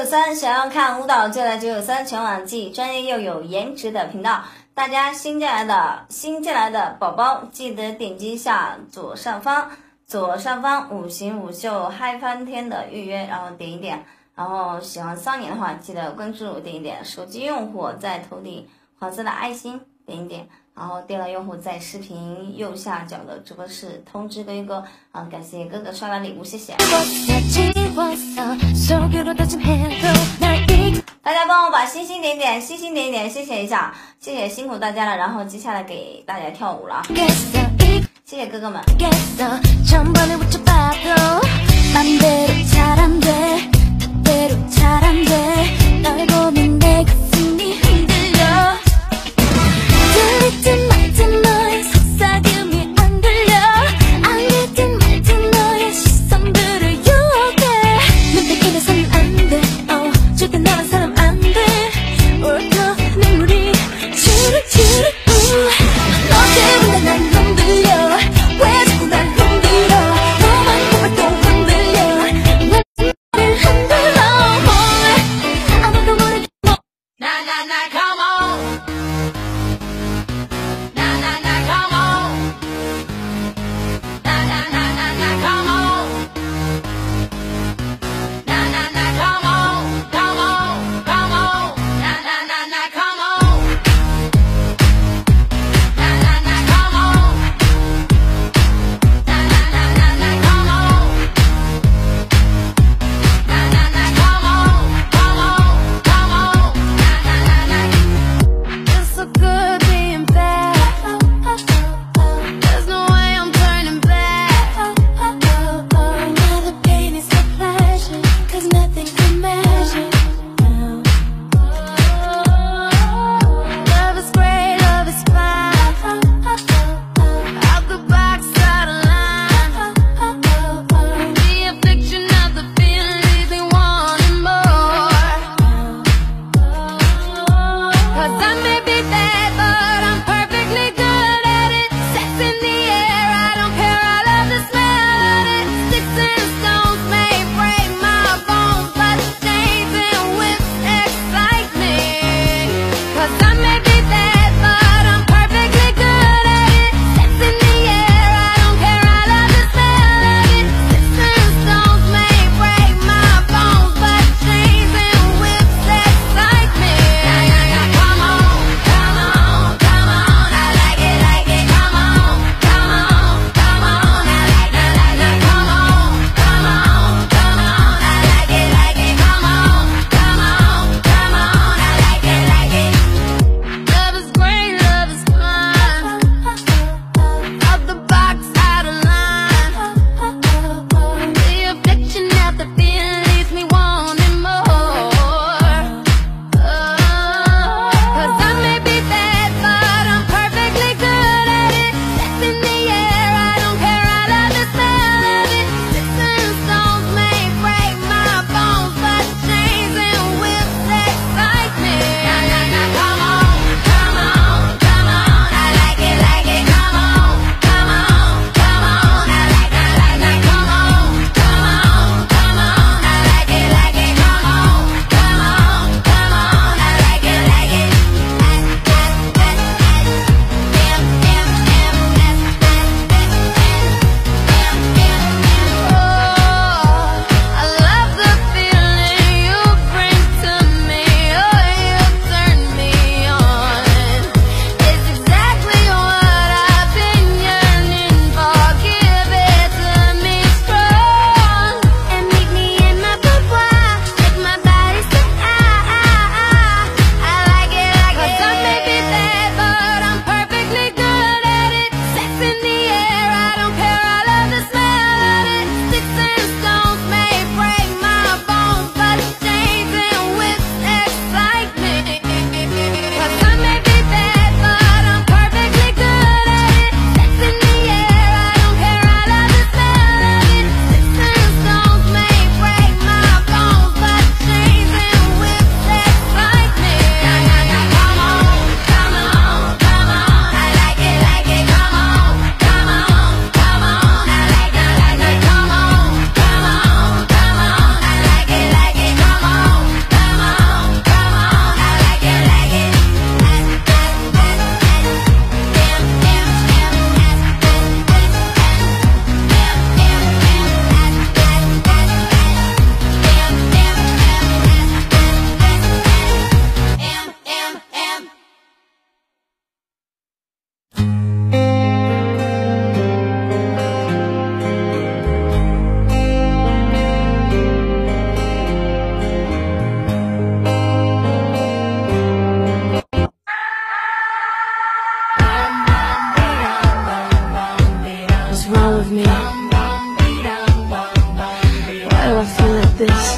993，想要看舞蹈就来993，全网既专业又有颜值的频道。大家新进来的宝宝，记得点击一下左上方五行五秀嗨翻天的预约，然后点一点。然后喜欢桑尼的话，记得关注点一点。手机用户在头顶黄色的爱心点一点。然后电脑用户在视频右下角的直播室通知哥哥啊，感谢哥哥刷的礼物，谢谢。大家帮我把星星点点，星星点一点，谢谢一下，谢谢辛苦大家了。然后接下来给大家跳舞了，谢谢哥哥们。 this.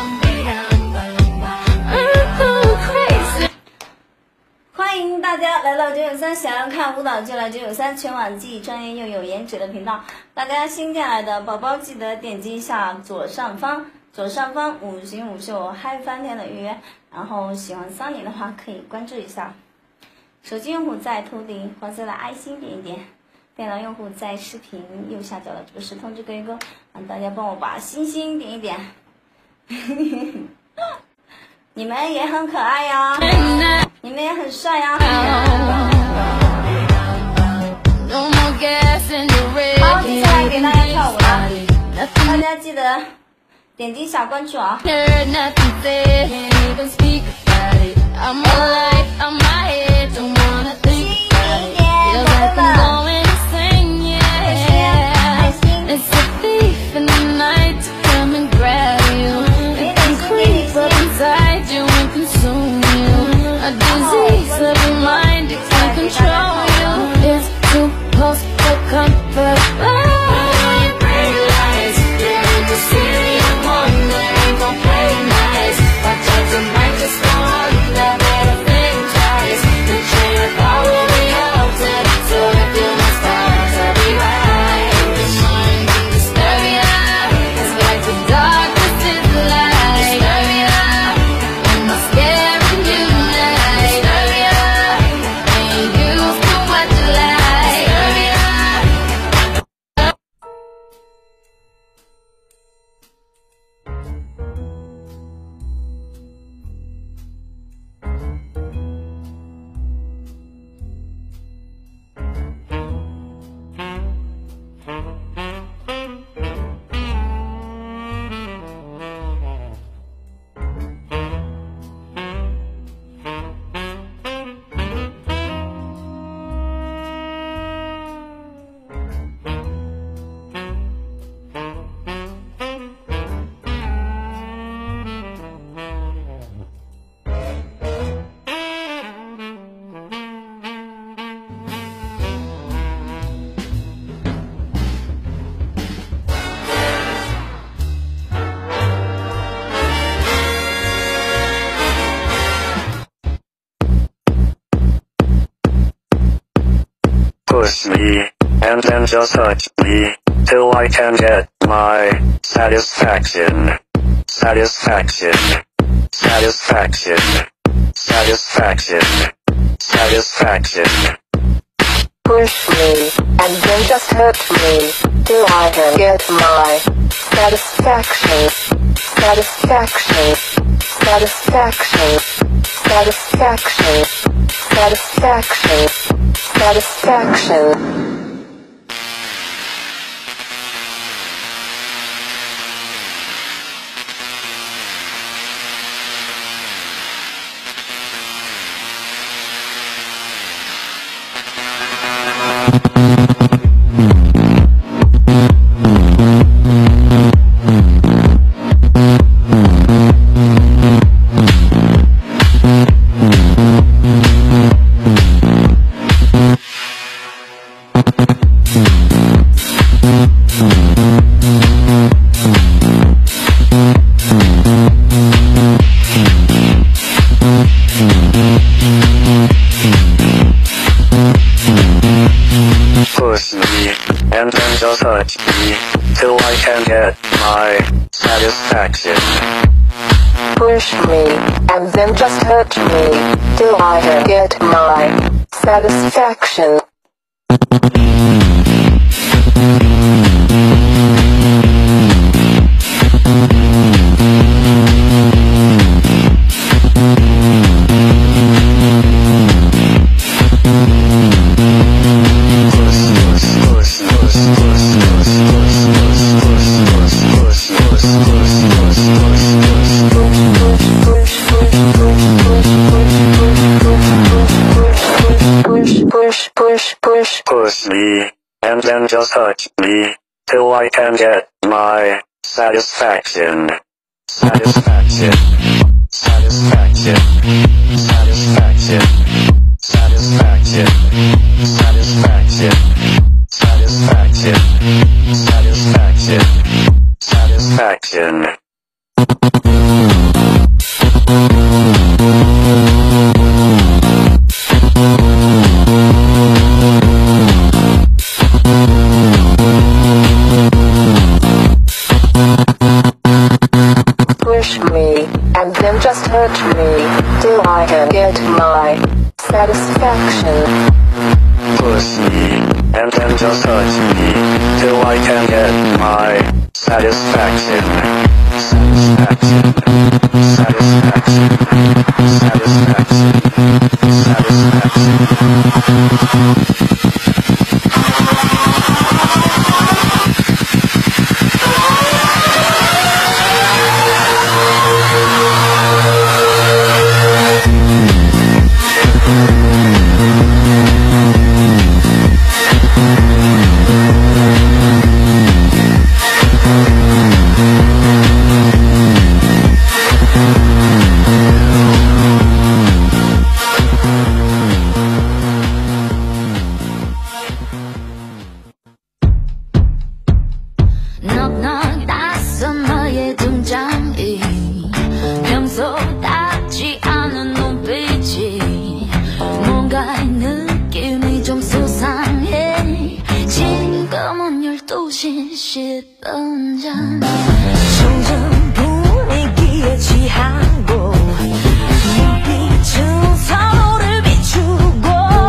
欢迎大家来到993，想要看舞蹈就来993，全网既专业又有颜值的频道。大家新进来的宝宝记得点击一下左上方五行五秀嗨翻天的预约，然后喜欢桑尼的话可以关注一下。手机用户在头顶黄色的爱心点一点，电脑用户在视频右下角的这个是通知勾一勾，让大家帮我把星星点一点。你们也很可爱呀，你们也很帅呀。好，接下来给大家跳舞了，大家记得点击一下关注啊。 A disease of your mind, it can't control you. It's too close for comfort. Oh, you realize you're in the city of wonder, ain't gon' play nice. Watch out, you might just go under, better think twice. The chain of all will be altered, so if you must start to be right, your mind in hysteria, it's like the darkness is the light. Hysteria, and I'm scaring you. Push me, and then just touch me, till I can get my satisfaction. Satisfaction. Satisfaction. Satisfaction. Satisfaction. Push me, and then just hurt me, till I can get my satisfaction. Satisfaction. Satisfaction. Satisfaction. Satisfaction. Satisfaction. Push me, and then just touch me, till I can get my satisfaction. Push me, and then just hurt me, till I can get my satisfaction. Push me, and then just touch me, till I can get my satisfaction. Satisfaction. Satisfaction. Satisfaction. Satisfaction. Satisfaction. Satisfaction. Satisfaction. Satisfaction. 10분 전 점점 분위기에 취하고 눈빛은 서로를 비추고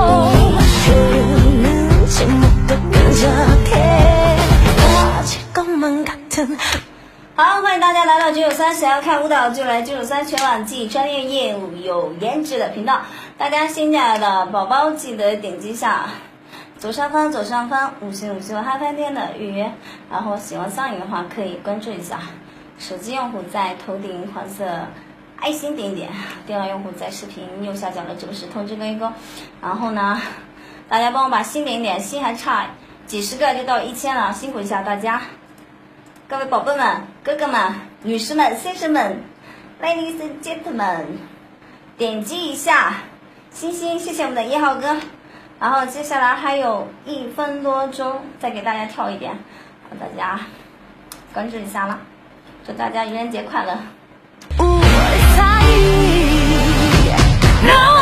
흐르는 침묵도 끈적해 떨어질 것만 같은 好，欢迎大家来到993，想要看舞蹈就来993全网记专业业务有颜值的频道。大家新进来的宝宝记得点击一下左上方5星嗨翻天的预约，然后喜欢桑影的话可以关注一下。手机用户在头顶黄色爱心点一点，电脑用户在视频右下角的指示通知勾一勾。然后呢，大家帮我把心点一点，心还差几十个就到1000了，辛苦一下大家。各位宝贝们、哥哥们、女士们、先生们 ，Ladies and Gentlemen， 点击一下星星，谢谢我们的1号哥。然后接下来还有1分多钟，再给大家跳一点，让大家关注一下啦。祝大家愚人节快乐！ No